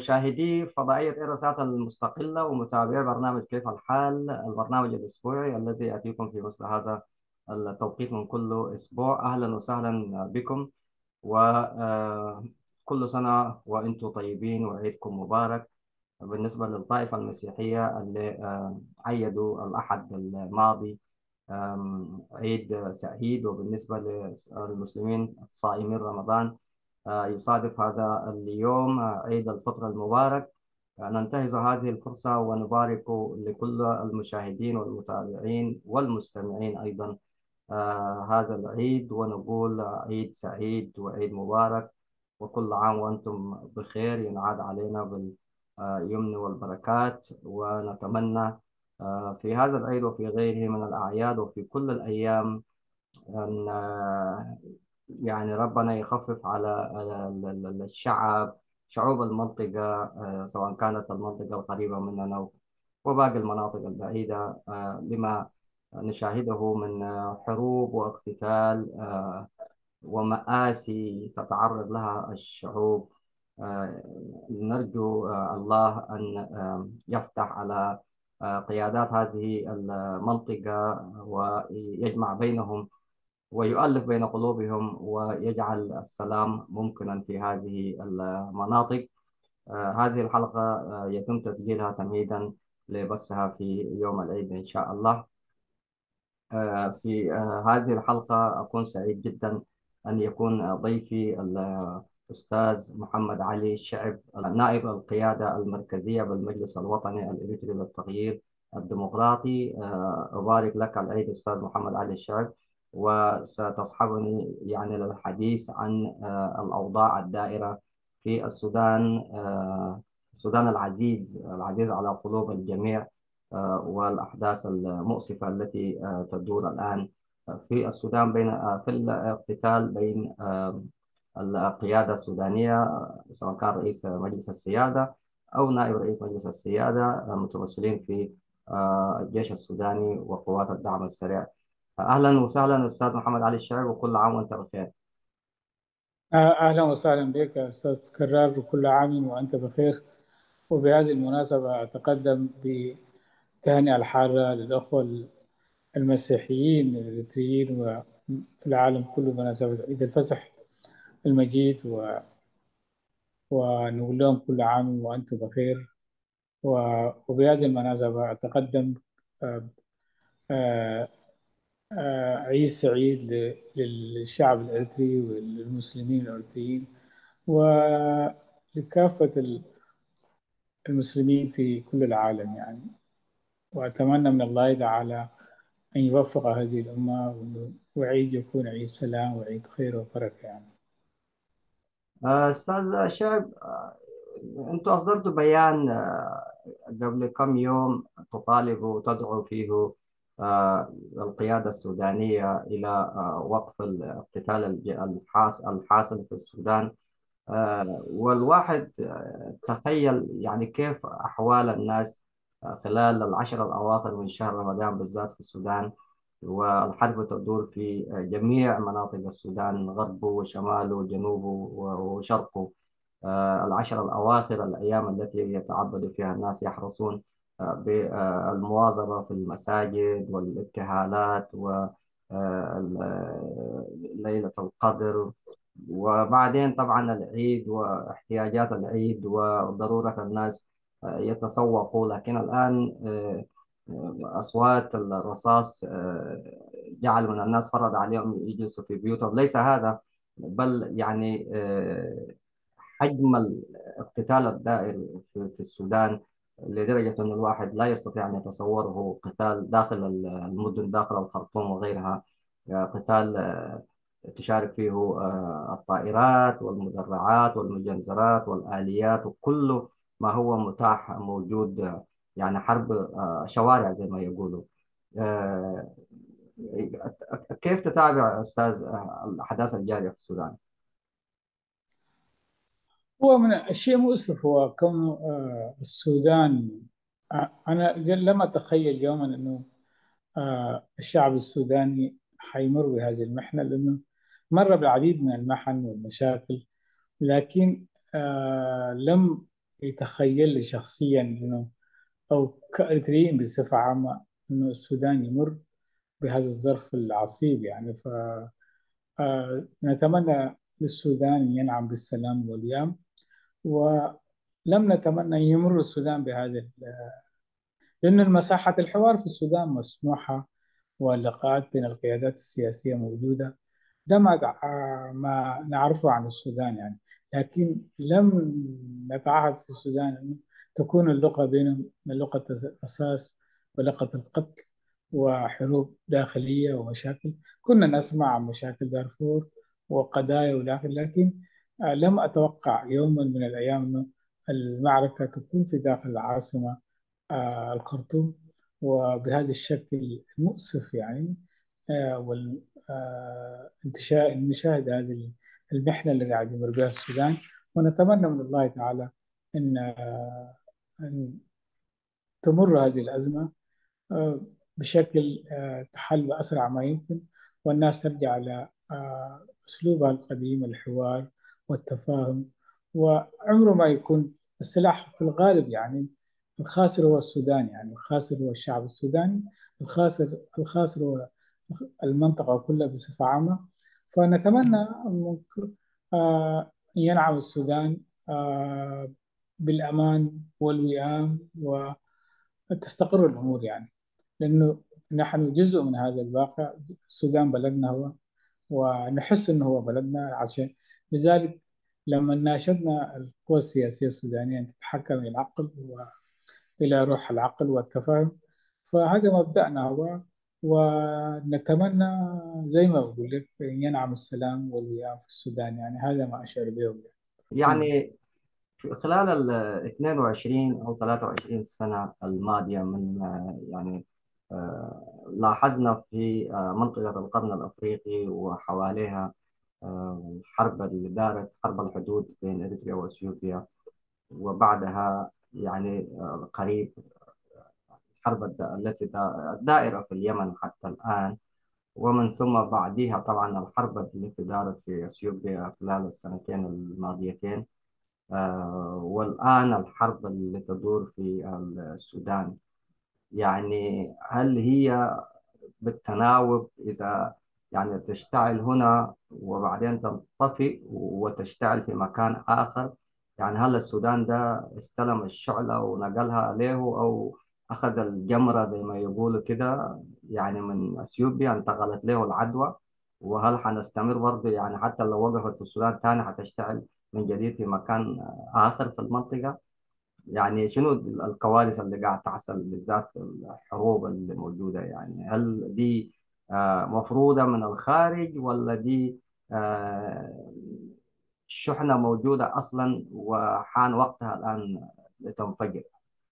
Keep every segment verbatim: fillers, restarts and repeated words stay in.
مشاهدي فضائية إيرسات المستقلة ومتابعي برنامج كيف الحال، البرنامج الأسبوعي الذي يأتيكم في مثل هذا التوقيت من كل أسبوع. أهلا وسهلا بكم، وكل سنة وأنتم طيبين وعيدكم مبارك. بالنسبة للطائفة المسيحية اللي آه، عيدوا الأحد الماضي آم، عيد سعيد، وبالنسبة للمسلمين الصائمين رمضان آه، يصادف هذا اليوم آه، عيد الفطر المبارك. آه، ننتهز هذه الفرصة ونبارك لكل المشاهدين والمتابعين والمستمعين أيضا آه، هذا العيد، ونقول عيد سعيد وعيد مبارك، وكل عام وأنتم بخير، ينعاد علينا باليمن والبركات. ونتمنى آه، في هذا العيد وفي غيره من الأعياد وفي كل الأيام أن آه، يعني ربنا يخفف على على ال- ال- الشعب، شعوب المنطقة، آه، سواء كانت المنطقة القريبة مننا وباقي المناطق البعيدة، آه، لما نشاهده من آه، حروب واقتتال آه، ومآسي تتعرض لها الشعوب. آه، نرجو آه، الله أن آه، يفتح على آه، قيادات هذه المنطقة ويجمع بينهم ويؤلف بين قلوبهم ويجعل السلام ممكنا في هذه المناطق. آه، هذه الحلقة آه، يتم تسجيلها تمهيدا لبثها في يوم العيد إن شاء الله. آه، في آه، هذه الحلقة أكون سعيد جدا أن يكون ضيفي الأستاذ محمد علي الشعب، نائب القيادة المركزية بالمجلس الوطني الإريتري للتغيير الديمقراطي. آه، أبارك لك العيد أستاذ محمد علي الشعب، وستصحبني يعني للحديث عن آه، الأوضاع الدائرة في السودان، آه، السودان العزيز العزيز على قلوب الجميع، آه، والأحداث المؤسفة التي آه، تدور الآن في السودان، بين آه، في الاقتتال بين آه، القيادة السودانية، آه، سواء كان رئيس مجلس السيادة أو نائب رئيس مجلس السيادة، آه، متمثلين في آه، الجيش السوداني وقوات الدعم السريع. أهلا وسهلا أستاذ محمد علي الشعب، وكل عام وأنت بخير. آه، أهلا وسهلا بك يا أستاذ كرار، وكل عام وأنت بخير. وبهذه المناسبة أتقدم بتهنئة الحارة للأخوة المسيحيين الإريتريين وفي العالم كله بمناسبة عيد الفصح المجيد، و... ونقول لهم كل عام وأنتم بخير. و... وبهذه المناسبة أتقدم آه، آه، آه، عيد سعيد ل- للشعب الإريتري وللمسلمين الإريتريين ولكافة المسلمين في كل العالم يعني. وأتمنى من الله تعالى أن يوفق هذه الأمة، وعيد يكون عيد سلام وعيد خير وبركة يعني. آه، أستاذ شعب، آه، أنتم أصدرتوا بيان آه، قبل كم يوم تطالب وتدعو فيه آه، القيادة السودانية إلى آه، وقف الاقتتال الج- الحاس- الحاصل في السودان. آه، والواحد آه، تخيل يعني كيف أحوال الناس آه، خلال العشر الأواخر من شهر رمضان بالذات في السودان، والحرب تدور في آه، جميع مناطق السودان، غربه وشماله وجنوبه و- وشرقه. آه، العشر الأواخر الأيام التي يتعبد فيها الناس، يحرصون آه، بالمواظبة في المساجد والابتهالات وليلة القدر، وبعدين طبعا العيد واحتياجات العيد وضرورة الناس آه، يتسوقوا. لكن الآن آه، آه، أصوات الرصاص آه، جعل من الناس، فرض عليهم يجلسوا في بيوتهم. ليس هذا، بل يعني آه، حجم الاقتتال الدائر في في السودان لدرجة أن الواحد لا يستطيع أن يتصوره قتال داخل المدن، داخل الخرطوم وغيرها، قتال آه، تشارك فيه آه، الطائرات والمدرعات والمجنزرات والآليات وكل ما هو متاح موجود، آه، يعني حرب آه، شوارع زي ما يقولوا. آه، كيف تتابع أستاذ آه، الأحداث الجارية في السودان؟ هو من الشيء مؤسف هو كون آه، السودان، آه، أنا لم أتخيل يوما أنه آه، الشعب السوداني حيمر بهذه المحنة، لأنه مر بالعديد من المحن والمشاكل، لكن آه، لم يتخيل لي شخصيا إنه، أو كأريتريين بصفة عامة، إنه السودان يمر بهذا الظرف العصيب يعني. فنتمنى للسودان أن ينعم بالسلام والوئام، ولم نتمنى أن يمر السودان بهذا، لأن المساحة الحوار في السودان مسموحة، واللقاءات بين القيادات السياسية موجودة. ده ما دع- ما نعرفه عن السودان يعني. لكن لم نتعهد في السودان أن تكون اللغة بينهم لغة أساس، ولغة القتل وحروب داخلية ومشاكل. كنا نسمع عن مشاكل دارفور وقضايا وداخل، لكن آه، لم أتوقع يوما من الأيام أنه المعركة تكون في داخل العاصمة آه، الخرطوم، وبهذا الشكل المؤسف يعني. والانتشاء نشاهد هذه المحنة اللي قاعد يمر بها السودان. ونتمنى من الله تعالى أن آه، أن تمر هذه الأزمة آه، بشكل آه، تحل بأسرع ما يمكن، والناس ترجع إلى آه، أسلوبها القديم، الحوار والتفاهم. وعمره ما يكون السلاح في الغالب يعني. الخاسر هو السودان، يعني الخاسر هو الشعب السوداني، الخاسر الخاسر هو المنطقة كلها بصفة عامة. فنتمنى أن آه، ينعم السودان آه، بالأمان والوئام، وتستقر الأمور يعني. لأنه نحن جزء من هذا الواقع. السودان بلدنا هو، ونحس أنه هو بلدنا. عشان لذلك لما ناشدنا القوى السياسية السودانية أن تتحكم إلى العقل وإلى روح العقل والتفاهم، فهذا مبدأنا هو. ونتمنى زي ما بقول لك أن ينعم السلام والوئام في السودان، يعني هذا ما أشعر به يعني. أتمنى. يعني في خلال ال اثنين وعشرين أو ثلاثة وعشرين سنة الماضية من آه، يعني آه، لاحظنا في آه، منطقة القرن الأفريقي وحواليها آه، الحرب اللي دارت، حرب الحدود بين إريتريا وأثيوبيا، وبعدها يعني آه، قريب الحرب الد- التي دا- الدائرة في اليمن حتى الآن، ومن ثم بعدها طبعا الحرب التي دارت في أثيوبيا خلال السنتين الماضيتين، آه، والآن الحرب التي تدور في السودان. يعني هل هي بالتناوب، إذا يعني تشتعل هنا وبعدين تنطفئ وتشتعل في مكان آخر؟ يعني هل السودان ده استلم الشعلة ونقلها له، أو أخذ الجمرة زي ما يقولوا كده، يعني من أثيوبيا انتقلت له العدوى؟ وهل حنستمر برضه يعني حتى لو وقفت في السودان تاني حتشتعل من جديد في مكان آخر في المنطقة؟ يعني شنو الكوارث اللي قاعد تحصل، بالذات الحروب اللي موجودة؟ يعني هل دي آه، مفروضة من الخارج، ولا دي آه، شحنة موجودة أصلا وحان وقتها الآن لتنفجر؟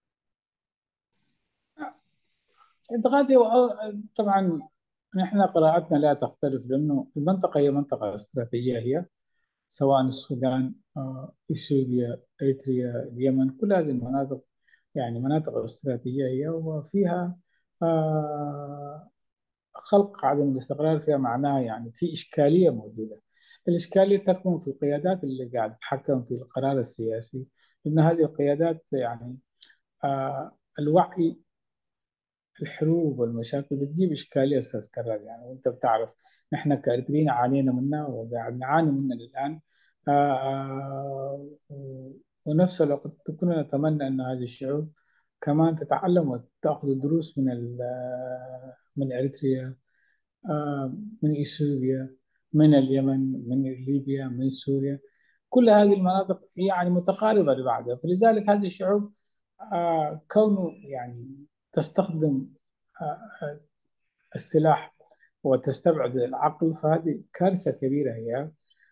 اعتقادي هو- طبعا نحن قراءتنا لا تختلف، لأنه المنطقة هي منطقة استراتيجية هي، سواء السودان آه، إثيوبيا، إريتريا، اليمن، كل هذه المناطق يعني مناطق استراتيجية هي، وفيها آه، خلق عدم الاستقرار فيها معناه يعني في إشكالية موجودة. الإشكالية تكمن في القيادات اللي قاعدة تتحكم في القرار السياسي، لأن هذه القيادات يعني آه، الوعي الحروب والمشاكل بتجيب إشكالية أستاذ كرار يعني. وأنت بتعرف نحن كأريتريين عانينا منها وقاعد نعاني منها الآن. آه، آه، ونفس الوقت كنا نتمنى أن هذه الشعوب كمان تتعلم وتأخذ الدروس من ال- آه، من أريتريا، آه، من إثيوبيا، من اليمن، من ليبيا، من سوريا. كل هذه المناطق يعني متقاربة لبعضها. فلذلك هذه الشعوب آه، كونه يعني تستخدم آه، السلاح وتستبعد العقل، فهذه كارثة كبيرة هي.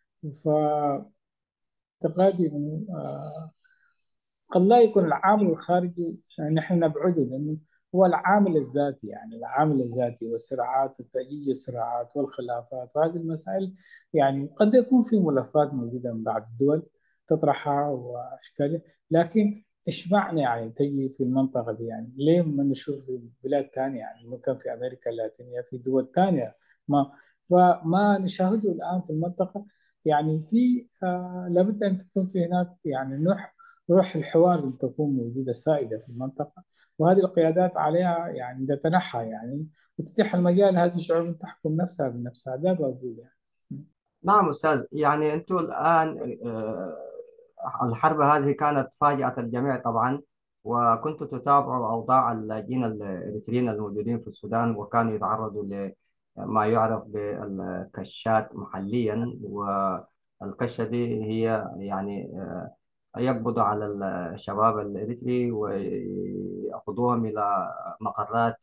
فاعتقادي أنه آه، قد لا يكون العامل الخارجي يعني نحن نبعده، لأنه هو العامل الذاتي، يعني العامل الذاتي والصراعات وتأجيج الصراعات والخلافات وهذه المسائل. يعني قد يكون في ملفات موجودة من بعض الدول تطرحها وأشكالها، لكن إيش معنى يعني تجي في المنطقة دي؟ يعني ليه ما نشوف في بلاد تانية، يعني ممكن في أمريكا اللاتينية، في دول تانية ما فما نشاهده الآن في المنطقة. يعني في آه لابد أن تكون في هناك يعني نوع روح الحوار اللي تكون موجودة سائدة في المنطقة. وهذه القيادات عليها يعني تتنحى يعني، وتتيح المجال لهذه الشعوب أن تحكم نفسها بنفسها. ده بقول يعني. نعم أستاذ، يعني أنتم الآن آه، الحرب هذه كانت فاجأة الجميع طبعا، وكنت تتابع أوضاع اللاجئين الإريتريين الموجودين في السودان، وكانوا يتعرضوا لما يعرف بالكشات محليا. والكشة دي هي يعني آه، يقبضوا على الشباب الإريتري ويأخذوهم إلى مقرات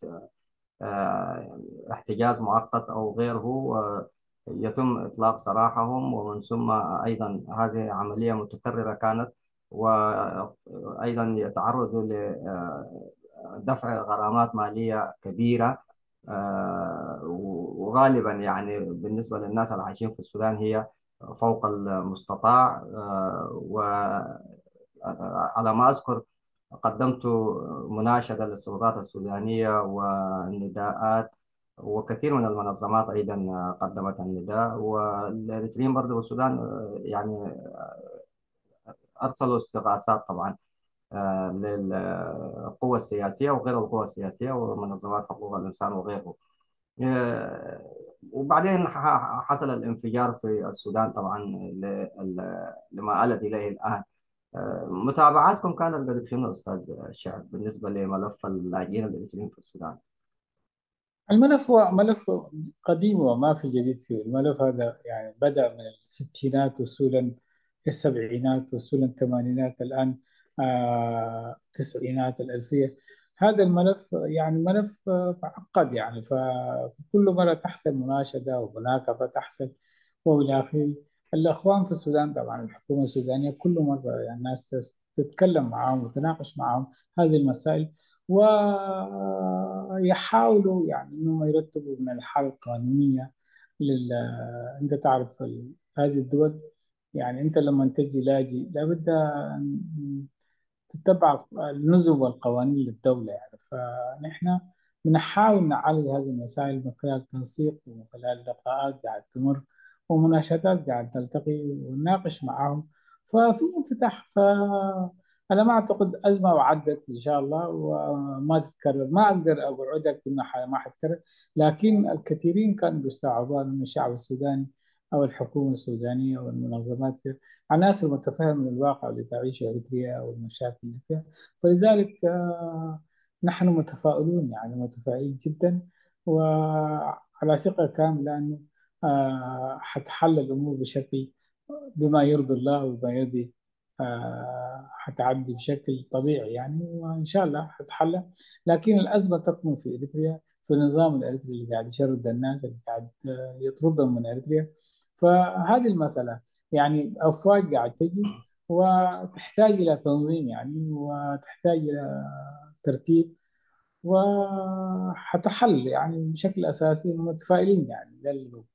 آه، احتجاز مؤقت أو غيره، ويتم إطلاق سراحهم. ومن ثم أيضا هذه عملية متكررة كانت، وأيضا يتعرضوا لدفع غرامات مالية كبيرة. آه، وغالبا يعني بالنسبة للناس اللي عايشين في السودان هي فوق المستطاع. آه، وعلى ما أذكر قدمت مناشدة للسلطات السودانية ونداءات، وكثير من المنظمات أيضا قدمت النداء، والإريتريين برضه والسودان يعني أرسلوا استغاثات طبعا آه، للقوى السياسية وغير القوى السياسية ومنظمات حقوق الإنسان وغيره. آه، وبعدين ح- حصل الانفجار في السودان طبعا ل- ل- لما آلت إليه الآن. آه، متابعاتكم كانت قد شنو أستاذ الشعب بالنسبة لملف اللاجئين الإريتريين في السودان؟ الملف هو ملف قديم وما في جديد فيه. الملف هذا يعني بدأ من الستينات وصولا السبعينات وصولا الثمانينات، الآن آه التسعينات الألفية. هذا الملف يعني ملف آه، معقد يعني. فكل مرة تحصل مناشدة ومناكفة تحصل وإلى آخره. الأخوان في السودان طبعا، الحكومة السودانية كل مرة يعني الناس تس- تتكلم معهم وتناقش معهم هذه المسائل، ويحاولوا يعني انهم يرتبوا من الحالة القانونية لل انت تعرف ال... هذه الدول يعني. انت لما تجي لاجئ لابد ان تتبع النظم والقوانين للدولة يعني. فنحن بنحاول نعالج هذه المسائل من خلال تنسيق ومن خلال لقاءات قاعد تمر ومناشدات قاعد تلتقي ونناقش معهم. ففي انفتاح. فأنا ما أعتقد أزمة وعدت إن شاء الله وما تتكرر. ما أقدر أوعدك إنها ما حتتكرر، لكن الكثيرين كانوا بيستوعبون أن الشعب السوداني أو الحكومة السودانية والمنظمات فيها عناصر متفاهمة من الواقع اللي تعيشه أريتريا والمشاكل اللي فيها. فلذلك آه، نحن متفائلون يعني متفائلين جدا، وعلى ثقة كاملة أنه آه، حتحل الأمور بشكل بما يرضي الله وبما يرضي آه، حتعدي بشكل طبيعي يعني، وإن شاء الله حتحل. لكن الأزمة تكمن في إريتريا، في النظام الإريتري اللي قاعد يشرد الناس، اللي قاعد آه، يطردهم من إريتريا. فهذه المسألة يعني أفواج قاعد تجي وتحتاج إلى تنظيم يعني، وتحتاج إلى ترتيب، وحتحل يعني بشكل أساسي. متفائلين يعني ده اللي بقول.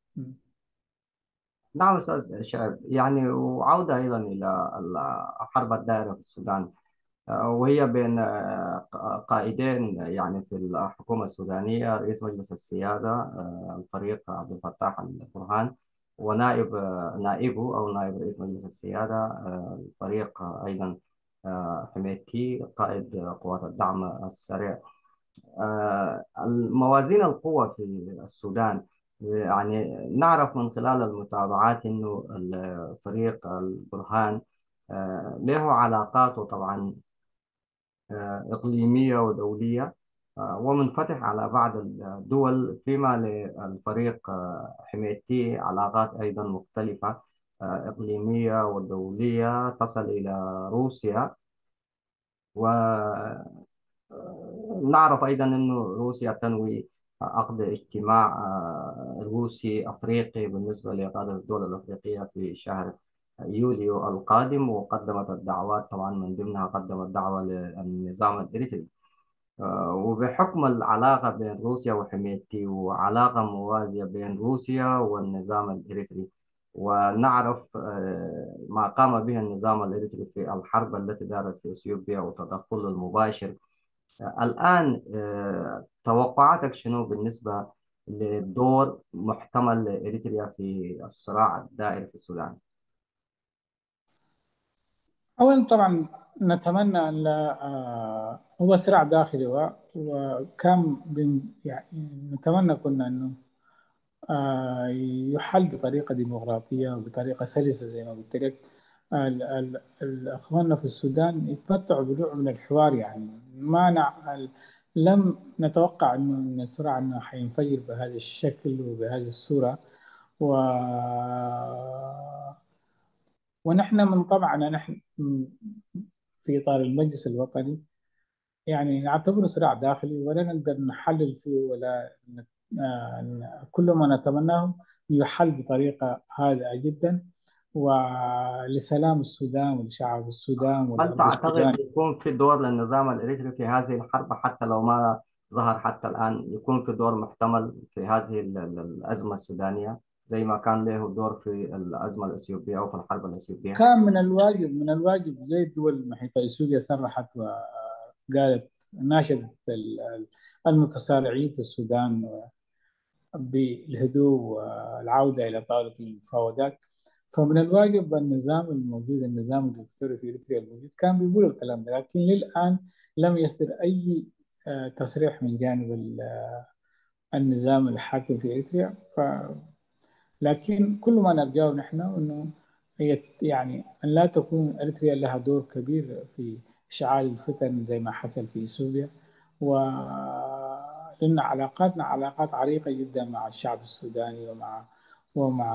نعم أستاذ شعب، يعني وعودة أيضا إلى الحرب الدائرة في السودان، آه، وهي بين آه، قائدين يعني في الحكومة السودانية: رئيس مجلس السيادة آه، الفريق عبد الفتاح البرهان، ونائب آه، نائبه أو نائب رئيس مجلس السيادة آه، الفريق آه، أيضا آه، حميدتي قائد قوات الدعم السريع. آه، الموازين القوى في السودان، يعني نعرف من خلال المتابعات أنه الفريق البرهان آه، له علاقاته طبعا آه، إقليمية ودولية، آه، ومنفتح على بعض الدول، فيما للفريق آه، حميتي علاقات أيضا مختلفة آه، إقليمية ودولية تصل إلى روسيا. ونعرف أيضا أن روسيا تنوي عقد اجتماع آه، روسي أفريقي بالنسبة لقادة الدول الأفريقية في شهر يوليو القادم، وقدمت الدعوات طبعا من ضمنها قدمت دعوة للنظام الإريتري. آه، وبحكم العلاقة بين روسيا وحميتي، وعلاقة موازية بين روسيا والنظام الإريتري، ونعرف آه، ما قام به النظام الإريتري في الحرب التي دارت في إثيوبيا وتدخله المباشر. آه، الآن آه، توقعاتك شنو بالنسبة لدور محتمل لإريتريا في الصراع الدائر في السودان؟ أولا طبعا نتمنى أن لا آه، هو صراع داخلي و- وكان بن- يعني نتمنى كنا أنه آه، يحل بطريقة ديمقراطية وبطريقة سلسة زي ما قلت لك. ال- ال- ال- أخواننا في السودان يتمتعوا بنوع من الحوار، يعني ما نع... ال- لم نتوقع أنه أن الصراع أنه حينفجر بهذا الشكل وبهذه الصورة. و... ونحن من طبعنا نحن في إطار المجلس الوطني يعني نعتبره صراع داخلي ولا نقدر نحلل فيه ولا ن- آه، كل ما نتمناه يحل بطريقة هادئة جدا ولسلام السودان ولشعب السودان هل ولأرض تعتقد السودان. يكون في دور للنظام الإريتري في هذه الحرب حتى لو ما ظهر حتى الآن، يكون في دور محتمل في هذه ال- ال- الأزمة السودانية زي ما كان له دور في الأزمة الأثيوبية أو في الحرب الأثيوبية؟ كان من الواجب من الواجب زي الدول المحيطة اثيوبيا صرحت وقالت ناشدت ال- المتصارعين في السودان بالهدوء والعودة إلى طاولة المفاوضات. فمن الواجب النظام الموجود، النظام الدكتوري في إريتريا الموجود، كان بيقول الكلام ده، لكن للآن لم يصدر أي آه، تصريح من جانب ال- النظام الحاكم في إريتريا. ف لكن كل ما نرجاه نحن أنه هي يعني أن لا تكون أريتريا لها دور كبير في إشعال الفتن زي ما حصل في إثيوبيا. وإن علاقاتنا علاقات عريقة جدا مع الشعب السوداني ومع ومع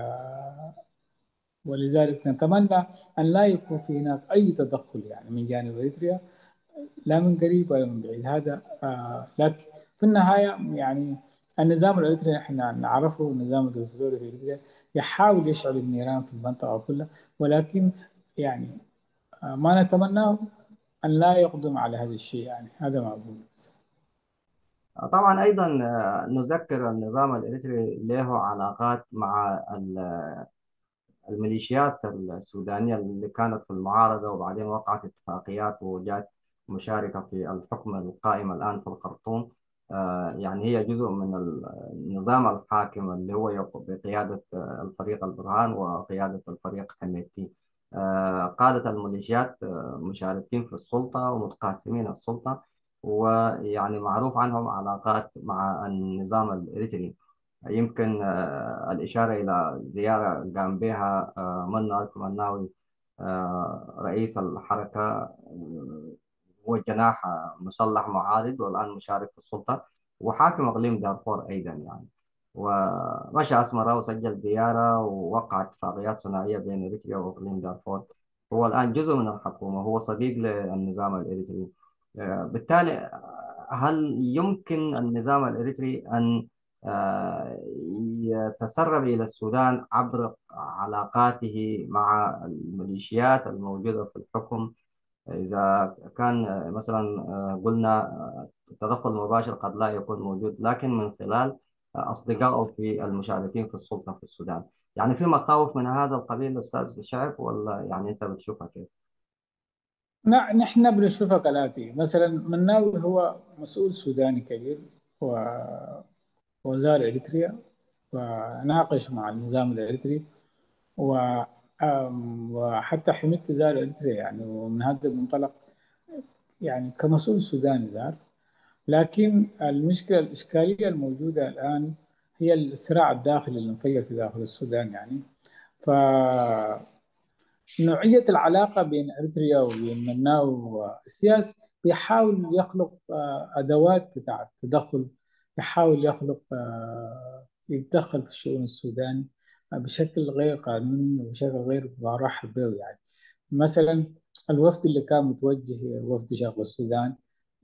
ولذلك نتمنى أن لا يكون في هناك أي تدخل يعني من جانب إريتريا، لا من قريب ولا من بعيد. هذا آه لكن في النهاية يعني النظام الإريتري نحن نعرفه، النظام الدكتاتوري في إريتريا يحاول يشعل النيران في المنطقة كلها، ولكن يعني آه ما نتمناه أن لا يقدم على هذا الشيء، يعني هذا ما أقول. طبعا أيضا آه، نذكر النظام الإريتري له علاقات مع الميليشيات السودانية اللي كانت في المعارضة وبعدين وقعت اتفاقيات وجات مشاركة في الحكم القائم الآن في الخرطوم. آه، يعني هي جزء من النظام الحاكم اللي هو يق- بقيادة آه، الفريق البرهان وقيادة الفريق حميدتي. آه، قادة الميليشيات آه، مشاركين في السلطة ومتقاسمين السلطة، ويعني معروف عنهم علاقات مع النظام الإريتري. يمكن آه، الإشارة إلى زيارة قام بها آه، منى الكمناوي آه، رئيس الحركة، آه، هو جناح آه، مسلح معارض والآن مشارك في السلطة وحاكم إقليم دارفور أيضا يعني. ومشى أسمرة وسجل زيارة ووقع اتفاقيات ثنائية بين إريتريا وإقليم دارفور. هو الآن جزء من الحكومة، هو صديق للنظام الإريتري. آه، بالتالي آه، هل يمكن النظام الإريتري أن آه، يتسرب إلى السودان عبر علاقاته مع الميليشيات الموجودة في الحكم؟ إذا كان آه، مثلا آه، قلنا آه، التدخل المباشر قد لا يكون موجود، لكن من خلال آه، أصدقائه في المشاركين في السلطة في السودان. يعني في مخاوف من هذا القبيل أستاذ شعب، ولا يعني أنت بتشوفها كيف؟ نعم، نحن بنشوفها كالآتي: مثلا مناوي هو مسؤول سوداني كبير وزار إريتريا وناقش مع النظام الإريتري و آم، وحتى حميد زار إريتريا يعني، ومن هذا المنطلق يعني كمسؤول سوداني زار. لكن المشكلة الإشكالية الموجودة الآن هي الصراع الداخلي اللي انفجر في داخل السودان يعني. فنوعية العلاقة بين أريتريا وبين مناو والسياسي بيحاول يخلق آه، أدوات بتاعة تدخل، يحاول يخلق آه، يتدخل في الشؤون السوداني بشكل غير قانوني وبشكل غير مرحب به يعني. مثلا الوفد اللي كان متوجه وفد شرق السودان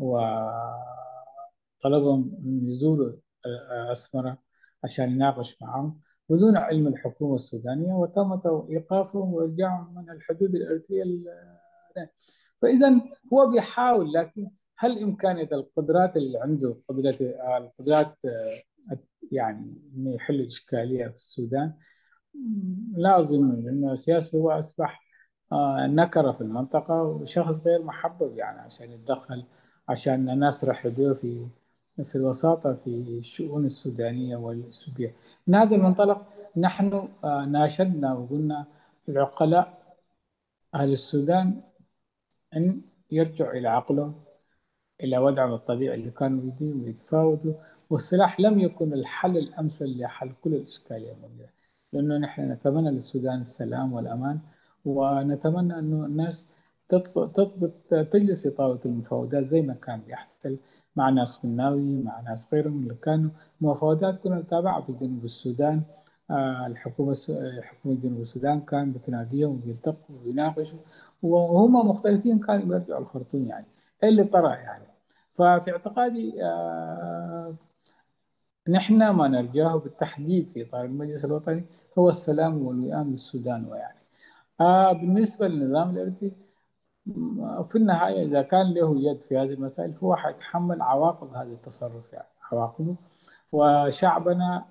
وطلبهم أن يزوروا أسمرة عشان يناقش معهم بدون علم الحكومة السودانية، وتم إيقافهم وإرجاعهم من الحدود الأرضية. فإذا هو بيحاول، لكن هل إمكانية القدرات اللي عنده قدرة القدرات يعني إنه يحل الإشكالية في السودان؟ لا أظن، لأنه السياسي هو أصبح آه، نكرة في المنطقة وشخص غير محبب يعني عشان يتدخل، عشان الناس ترحب في في الوساطة في الشؤون السودانية والسورية. من هذا المنطلق نحن آه، ناشدنا وقلنا العقلاء أهل السودان أن يرجعوا إلى عقلهم، إلى وضعهم الطبيعي اللي كانوا فيه ويتفاوضوا. والسلاح لم يكن الحل الأمثل لحل كل الإشكالية الموجودة، لأنه نحن نتمنى للسودان السلام والأمان، ونتمنى أنه الناس تطلق تضبط تجلس في طاولة المفاوضات زي ما كان بيحصل مع ناس مناوي، مع ناس غيرهم اللي كانوا مفاوضات كنا نتابعها في جنوب السودان. آه، الحكومة الس- آه، حكومة جنوب السودان كان بتناديهم وبيلتقوا ويناقشوا، وهم مختلفين كانوا بيرجعوا الخرطوم يعني. إيه اللي طرأ يعني؟ ففي اعتقادي آه، نحن ما نرجاه بالتحديد في إطار المجلس الوطني هو السلام والوئام للسودان. ويعني آه بالنسبة للنظام الإرثي، م- في النهاية إذا كان له يد في هذه المسائل فهو حيتحمل عواقب هذا التصرف، يعني عواقبه. وشعبنا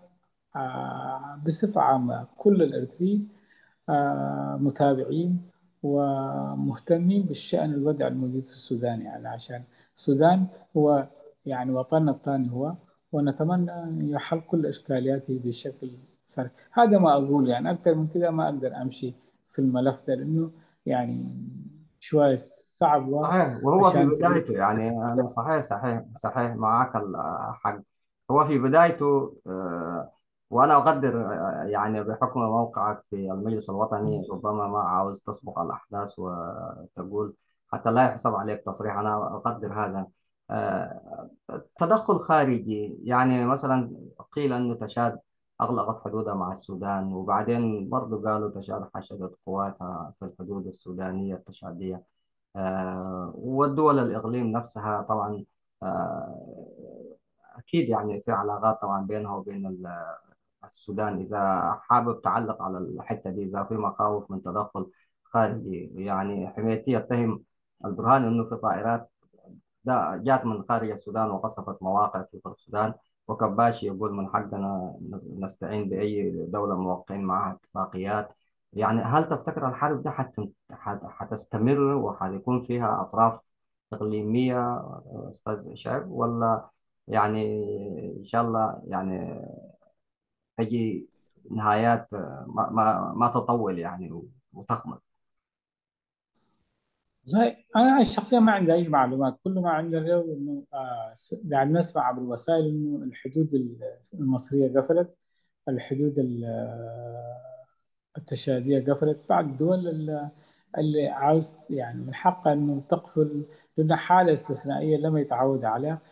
آه بصفة عامة كل الإرثيين آه، متابعين ومهتمين بالشأن الوضع الموجود في السودان، يعني عشان السودان هو يعني وطننا الثاني هو، ونتمنى أن يحل كل إشكالياته بشكل سريع. هذا ما أقول، يعني أكثر من كده ما أقدر أمشي في الملف ده، لأنه يعني شوية صعب. صحيح، وهو في عشان تقول بدايته يعني أنا صحيح صحيح صحيح معك الحق. هو في بدايته آه، وأنا أقدر آه، يعني بحكم موقعك في المجلس الوطني ربما ما عاوز تسبق الأحداث وتقول حتى لا يحسب عليك تصريح، أنا أقدر هذا. آه، تدخل خارجي يعني مثلا قيل أن تشاد أغلقت حدودها مع السودان، وبعدين برضو قالوا تشاد حشدت قواتها في الحدود السودانية التشادية. آه، والدول الإقليم نفسها طبعا آه، أكيد يعني في علاقات طبعا بينها وبين ال- السودان. إذا حابب تعلق على الحتة دي، إذا في مخاوف من تدخل خارجي، يعني حميتي يتهم البرهان أنه في طائرات دا- جات من خارج السودان وقصفت مواقع في غرب السودان، وكباشي يقول من حقنا نستعين بأي دولة موقعين معها اتفاقيات. يعني هل تفتكر الحرب ده حت- حت- حتستمر وحيكون فيها أطراف إقليمية أستاذ شعب، ولا يعني إن شاء الله يعني تجي نهايات ما, ما, ما تطول يعني وتخمد؟ زي أنا شخصيا ما عندي أي معلومات، كل ما عندي اليوم إنه آه، س- قاعد نسمع عبر الوسائل إنه الحدود المصرية قفلت، الحدود ال- التشادية قفلت. بعض الدول ال- اللي عاوز يعني من حقها انه تقفل، لانها حالة استثنائية لم يتعود عليها.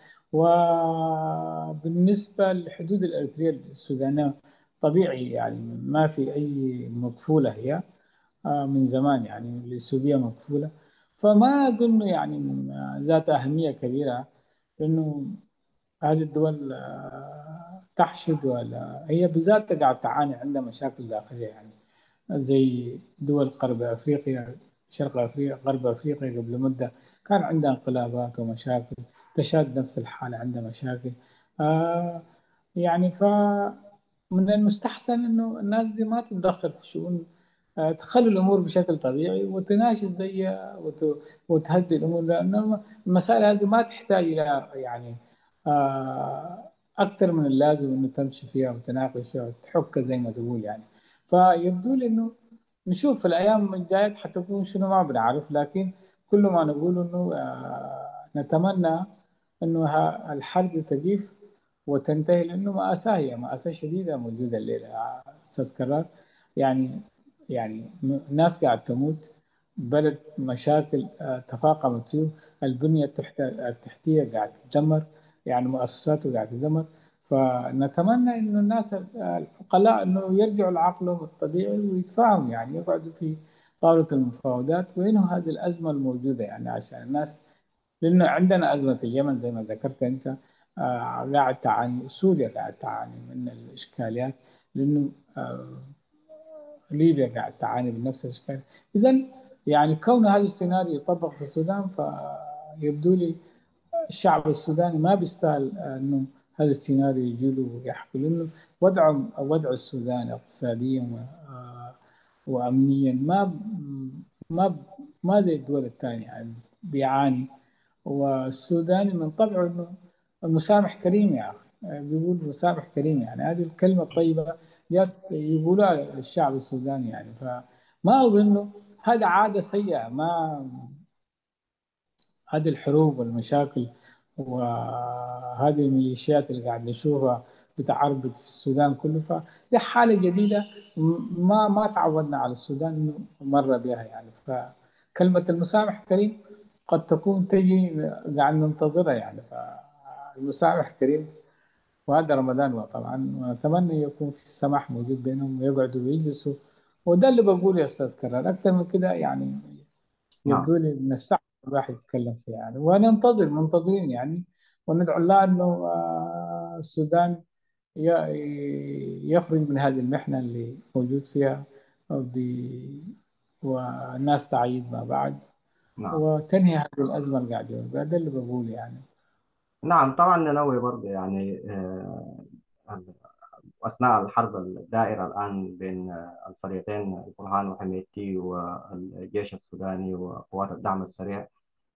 وبالنسبة للحدود الاريترية السودانية طبيعي يعني ما في اي مقفولة هي، آه، من زمان يعني الإثيوبية مقفولة. فما أظن يعني ذات أهمية كبيرة، لأنه هذه الدول آه، تحشد، ولا هي بذاتها قاعد تعاني، عندها مشاكل داخلية يعني، زي دول غرب أفريقيا، شرق أفريقيا، غرب أفريقيا قبل مدة كان عندها انقلابات ومشاكل. تشاد نفس الحالة، عندها مشاكل. آه يعني فمن المستحسن إنه الناس دي ما تتدخل في شؤون، آه تخلي الأمور بشكل طبيعي وتناشد زي وت- وتهدي الأمور، لأن المسائل هذه ما تحتاج إلى يعني آه أكثر من اللازم إنه تمشي فيها وتناقش فيها وتحك زي ما تقول يعني. فيبدو لي انه نشوف في الايام الجايه حتكون شنو ما بنعرف، لكن كل ما نقول انه آه نتمنى انه ها- الحرب تقيف وتنتهي، لانه مأساة، هي مأساة شديدة موجودة الليلة يا استاذ كرار. يعني يعني م- ناس قاعد تموت، بلد مشاكل آه تفاقمت فيه، البنية التحت- التحتية قاعد تتدمر، يعني مؤسساته قاعد تتدمر. فنتمنى انه الناس العقلاء انه يرجعوا لعقلهم الطبيعي ويتفاهموا، يعني يقعدوا في طاولة المفاوضات وينهوا هذه الأزمة الموجودة، يعني عشان الناس. لأنه عندنا أزمة اليمن زي ما ذكرت أنت، آه قاعد تعاني، سوريا قاعد تعاني من الإشكاليات، لأنه آه ليبيا قاعد تعاني من نفس الإشكال. إذا يعني كون هذا السيناريو يطبق في السودان، فيبدو لي الشعب السوداني ما بيستاهل انه هذا السيناريو يجي له ويحكي، لانه وضع وضع السودان اقتصاديا و- آه، وامنيا ما ما ما زي الدول الثانيه يعني، بيعاني. والسوداني من طبعه انه المسامح كريم يا اخي، آه، بيقول مسامح كريم، يعني هذه الكلمه الطيبه جات يقولها الشعب السوداني يعني. فما اظن هذا عادة سيئة. ما هذه الحروب والمشاكل وهذه الميليشيات اللي قاعد نشوفها بتعربد في السودان كله، فدي حالة جديدة ما ما تعودنا على السودان إنه مر بها يعني. فكلمة المسامح كريم قد تكون تجي قاعد ننتظرها يعني. فالمسامح كريم، وهذا رمضان طبعا، ونتمنى يكون في سماح موجود بينهم ويقعدوا ويجلسوا. وده اللي بقوله يا أستاذ كرار، أكثر من كده يعني نعم. يبدو لي من الصعب الواحد يتكلم فيها يعني. وننتظر منتظرين يعني، وندعو الله انه آه، السودان ي- يخرج من هذه المحنه اللي موجود فيها، وب- والناس تعيد ما بعد، نعم. وتنهي هذه الازمه اللي قاعد يقول بها. ده اللي بقول يعني. نعم طبعا ننوي برضه يعني آه، أثناء الحرب الدائرة الآن بين الفريقين البرهان وحميدتي والجيش السوداني وقوات الدعم السريع،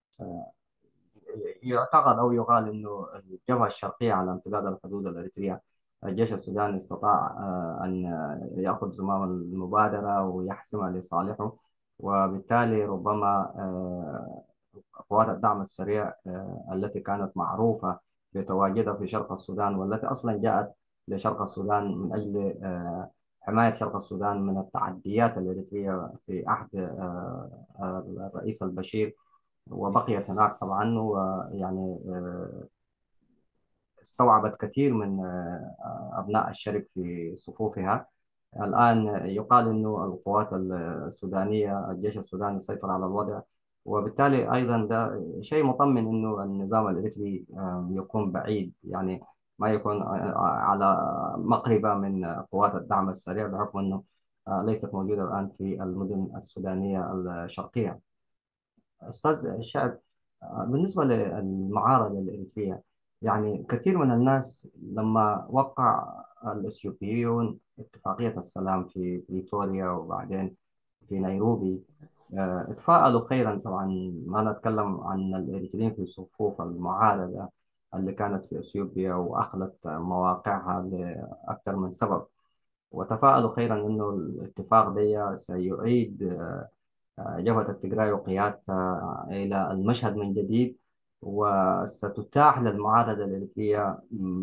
يعتقد أو يقال أنه الجبهة الشرقية على امتداد الحدود الإريترية الجيش السوداني استطاع آه، أن يأخذ زمام المبادرة ويحسمها لصالحه، وبالتالي ربما آه، قوات الدعم السريع آه، التي كانت معروفة بتواجدها في شرق السودان، والتي أصلا جاءت لشرق السودان من أجل آه، حماية شرق السودان من التعديات الإريترية في عهد آه، آه، الرئيس البشير، وبقيت هناك طبعا، ويعني آه، استوعبت كثير من آه، أبناء الشرق في صفوفها. الآن يقال أنه القوات السودانية الجيش السوداني سيطر على الوضع، وبالتالي أيضا ده شيء مطمن أنه النظام الإريتري آه، يكون بعيد، يعني ما يكون آه، على مقربة من قوات الدعم السريع، بحكم أنه آه، ليست موجودة الآن في المدن السودانية الشرقية. أستاذ شعب، آه، بالنسبة للمعارضة الإريترية، يعني كثير من الناس لما وقع الإثيوبيون اتفاقية السلام في بريتوريا وبعدين في نيروبي، آه، اتفاءلوا خيرا. طبعا ما نتكلم عن الإريتريين في صفوف المعارضة اللي كانت في إثيوبيا وأخذت مواقعها لأكثر من سبب، وتفاءلوا خيرا أنه الاتفاق ده سيعيد جبهة التجري وقيادتها إلى المشهد من جديد، وستتاح للمعارضة الإريترية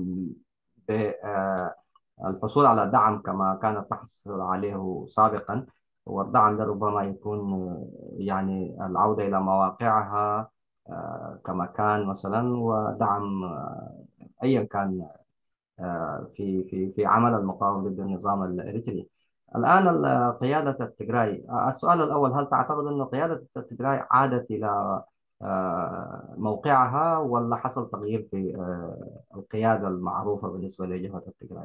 بالحصول على دعم كما كانت تحصل عليه سابقا. والدعم ده ربما يكون آه، يعني العودة إلى مواقعها آه، كما كان مثلا، ودعم آه، أيا كان آه، في في في عمل المقاومة ضد النظام الإريتري. الآن ال- قيادة التجراي، آه، السؤال الأول: هل تعتقد أن قيادة التجراي عادت إلى آه، موقعها، ولا حصل تغيير في آه، القيادة المعروفة بالنسبة لجبهة التجراي؟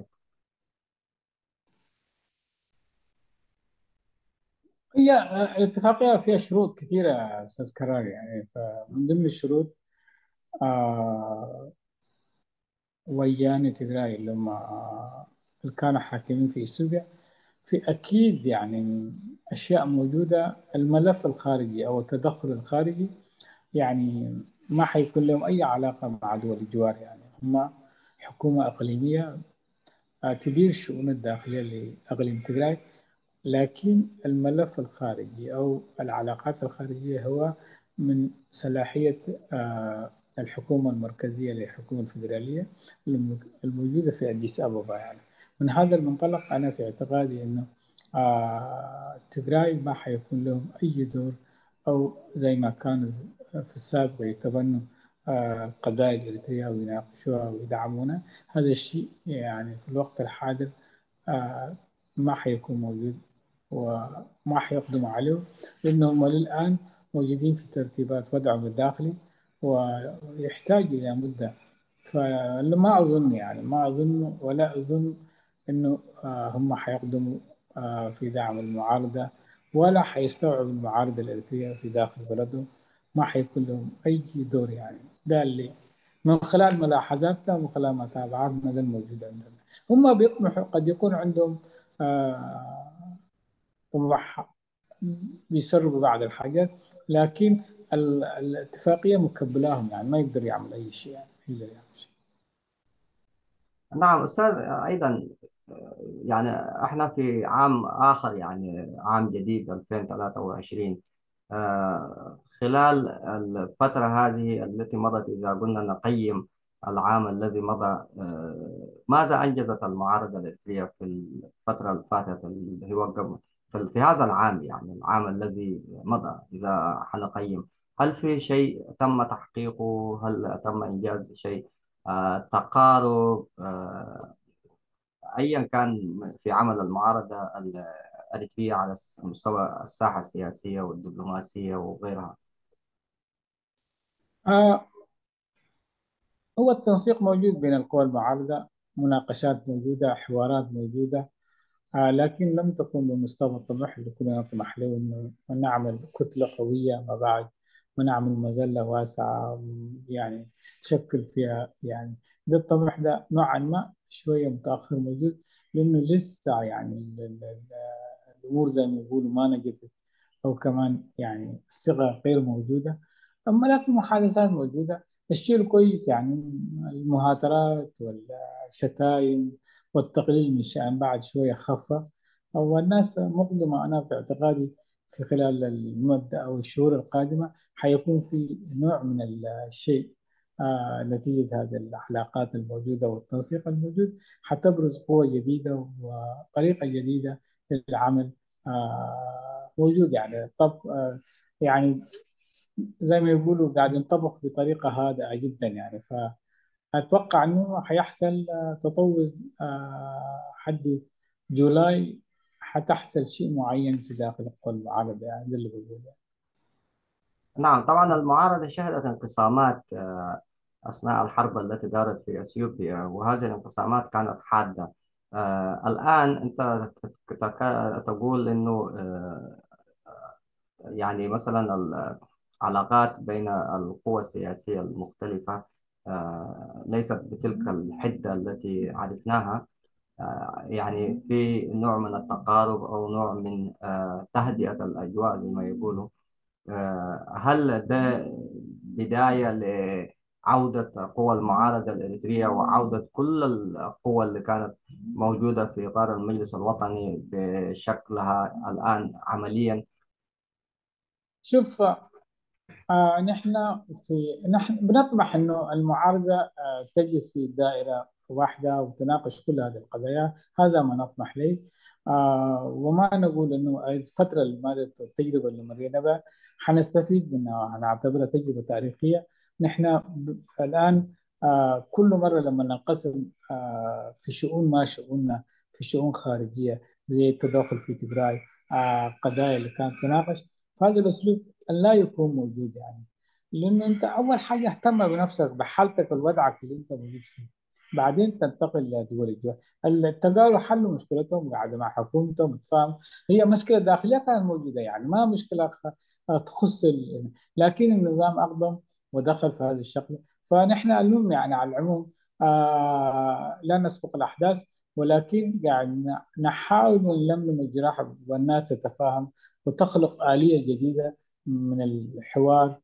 هي الاتفاقية فيها شروط كثيرة يا أستاذ كرار يعني. فمن ضمن الشروط آه وياني تجراي اللي هم آه اللي كانوا حاكمين في إثيوبيا، في أكيد يعني أشياء موجودة. الملف الخارجي أو التدخل الخارجي يعني ما حيكون لهم أي علاقة مع دول الجوار يعني. هم حكومة إقليمية آه، تدير الشؤون الداخلية لإقليم تجراي، لكن الملف الخارجي أو العلاقات الخارجية هو من صلاحية آه، الحكومة المركزية للحكومة الفيدرالية الموجودة في أديس أبابا يعني. من هذا المنطلق أنا في اعتقادي أنه آه، تجراي ما حيكون لهم أي دور، أو زي ما كانوا في السابق يتبنوا آه، القضايا الإريترية ويناقشوها ويدعمونها. هذا الشيء يعني في الوقت الحاضر آه، ما حيكون موجود وما حيقدموا عليه، لأنهم للآن موجودين في ترتيبات وضعهم الداخلي ويحتاج إلى مدة. فما أظن يعني ما أظن ولا أظن أنه آه، هم حيقدموا آه، في دعم المعارضة، ولا حيستوعبوا المعارضة الإريترية في داخل بلدهم. ما حيكون لهم أي دور يعني. ده اللي من خلال ملاحظاتنا ومن خلال متابعاتنا ده الموجود عندنا. هم بيطمحوا قد يكون عندهم آه، طموح، بيسربوا بعض الحاجات، لكن ال- الاتفاقية مكبلاهم يعني ما يقدر يعمل أي شيء يعني. يقدر يعمل شيء. نعم أستاذ، أيضا يعني احنا في عام آخر، يعني عام جديد ألفين وثلاثة وعشرين. آه، خلال الفترة هذه التي مضت، إذا قلنا نقيم العام الذي مضى، آه، ماذا أنجزت المعارضة الإثرية في الفترة اللي فاتت، اللي هو قبل- في في هذا العام، يعني العام الذي مضى، إذا حنقيم، هل في شيء تم تحقيقه؟ هل تم إنجاز شيء؟ آه، تقارب، آه، أيا كان في عمل المعارضة الأريترية على مستوى الساحة السياسية والدبلوماسية وغيرها. آه هو التنسيق موجود بين القوى المعارضة، مناقشات موجودة، حوارات موجودة. آه لكن لم تكن بمستوى الطموح اللي كنا نطمح له، إنه نعمل كتلة قوية ما بعد، ونعمل مظلة واسعة يعني تشكل فيها يعني. ده الطموح ده نوعا ما شوية متأخر موجود، لأنه لسه يعني ال- ال- ال- الأمور زي ما يقولوا ما نجدت، أو كمان يعني الصيغة غير موجودة. أما لكن محادثات موجودة. الشيء الكويس يعني المهاترات والشتايم والتقليل من الشأن بعد شوية خفة، والناس مقدمة. أنا في اعتقادي في خلال المدة أو الشهور القادمة حيكون في نوع من الشيء، آه نتيجة هذه العلاقات الموجودة والتنسيق الموجود، حتبرز قوة جديدة وطريقة جديدة للعمل. آه موجود يعني طب آه يعني زي ما يقولوا قاعد ينطبخ بطريقة هادئة جدا يعني. فأتوقع أنه حيحصل آه، تطور آه، حد جولاي، حتحصل شيء معين في داخل القوى المعارضة يعني. ده اللي بقوله. نعم، طبعا المعارضة شهدت انقسامات آه، أثناء الحرب التي دارت في أثيوبيا، وهذه الانقسامات كانت حادة. آه، الآن أنت تك- تقول أنه آه، يعني مثلا العلاقات بين القوى السياسية المختلفة آه، ليست بتلك الحدة التي عرفناها. آه، يعني في نوع من التقارب أو نوع من آه، تهدئة الأجواء زي ما يقولوا. آه، هل ده بداية لعودة قوى المعارضة الإريترية وعودة كل القوى اللي كانت موجودة في إطار المجلس الوطني بشكلها الآن عمليا؟ شوف، آه نحن في نحن بنطمح انه المعارضه آه تجلس في دائره واحده وتناقش كل هذه القضايا. هذا ما نطمح له. آه وما نقول انه الفتره اللي ماتت التجربه اللي مرينا بها حنستفيد منها، حنعتبرها تجربه تاريخيه. نحن ب- الان آه كل مره لما ننقسم آه في شؤون ما شؤوننا، في شؤون خارجيه زي التدخل في تجراي، آه قضايا اللي كانت تناقش، فهذا الاسلوب أن لا يكون موجود يعني. لأنه أنت أول حاجة اهتم بنفسك، بحالتك ووضعك اللي أنت موجود فيه، بعدين تنتقل لدول الجوار. التجار حلوا مشكلتهم، قاعدة مع حكومتهم تفاهم. هي مشكلة داخلية كانت موجودة يعني، ما مشكلة خ- تخص ال... لكن النظام أقدم ودخل في هذا الشكل. فنحن اليوم يعني على العموم آه لا نسبق الأحداث، ولكن قاعد نحاول نلملم الجراح والناس تتفاهم وتخلق آلية جديدة من الحوار.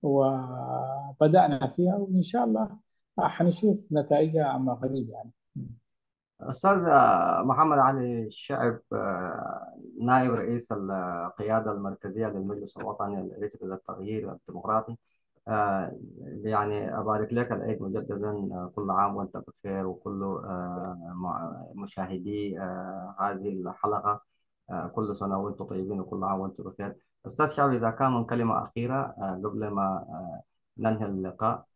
وبدأنا فيها وإن شاء الله حنشوف نتائجها عما قريب يعني. أستاذ محمد علي الشعب، آه، نائب رئيس القيادة المركزية للمجلس الوطني الإريتري للتغيير الديمقراطي، آه، يعني أبارك لك العيد مجددا. آه، كل عام وأنت بخير، وكل آه، مع- مشاهدي آه، هذه الحلقة، آه، كل سنة وأنتم طيبين وكل عام وأنتم بخير. أستاذ شعب، إذا كان من كلمة أخيرة آه، قبل ما آه، ننهي اللقاء.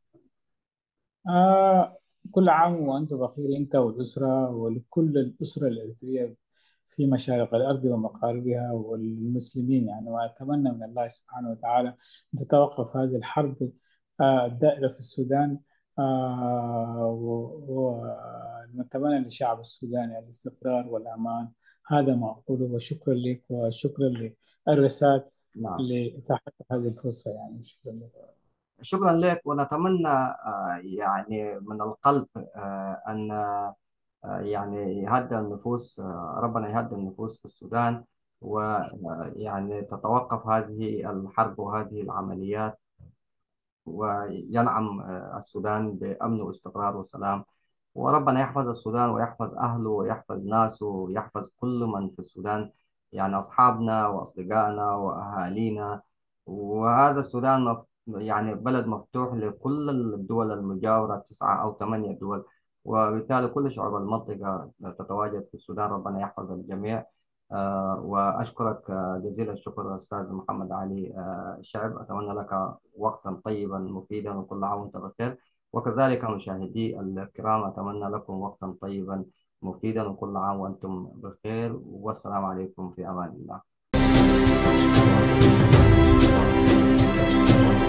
آه كل عام وأنت بخير، أنت والأسرة، ولكل الأسرة الإريترية في مشارق الأرض ومغاربها والمسلمين يعني. وأتمنى من الله سبحانه وتعالى أن تتوقف هذه الحرب آه الدائرة في السودان. آه ونتمنى للشعب السوداني الاستقرار والأمان. هذا ما أقوله، وشكرا لك وشكرا للرسالة نعم، لإتاحة هذه الفرصة يعني. شكرا لك. شكرا لك، ونتمنى آه، يعني من القلب آه، أن آه، يعني يهدأ النفوس، آه، ربنا يهدأ النفوس في السودان، ويعني تتوقف هذه الحرب وهذه العمليات، وينعم آه، السودان بأمن واستقرار وسلام. وربنا يحفظ السودان ويحفظ أهله ويحفظ ناسه ويحفظ كل من في السودان، يعني أصحابنا وأصدقائنا وأهالينا. وهذا السودان مف... يعني بلد مفتوح لكل الدول المجاورة، تسعة أو ثمانية دول، وبالتالي كل شعوب المنطقة تتواجد في السودان. ربنا يحفظ الجميع. آه، وأشكرك آه، جزيل الشكر أستاذ محمد علي آه، الشعب. أتمنى لك وقتا طيبا مفيدا، وكل عام وأنت بخير. وكذلك مشاهدي الكرام، أتمنى لكم وقتا طيبا مفيدا، وكل عام وأنتم بخير، والسلام عليكم في أمان الله.